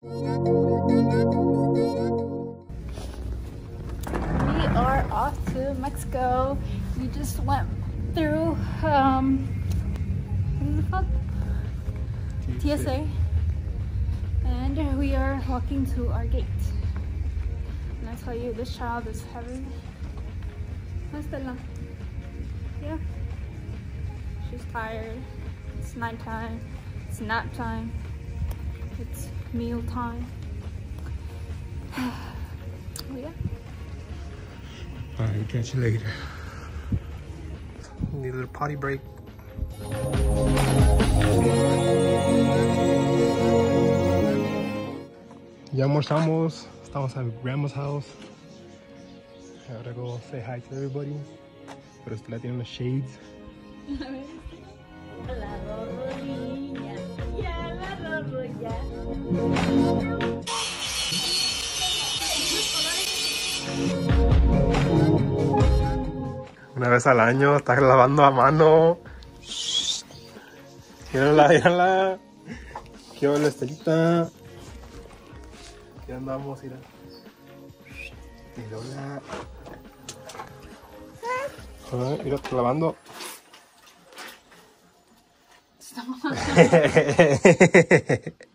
We are off to Mexico. We just went through what is it called? TSA. And we are walking to our gate. And I tell you, this child is having Estela. Yeah. She's tired. It's nighttime. It's nap time. It's meal time. Oh yeah. Alright, catch you later. Need a little potty break. Ya almorzamos. Estamos at grandma's house. I gotta go say hi to everybody. Pero Estela tiene unos shades. La rorroña. Ya, la rorroña. Una vez al año, estás lavando a mano. Mírala, mírala. Qué hola, Estelita. Ya andamos, mira. Mírala. Mira, estoy lavando. Estamos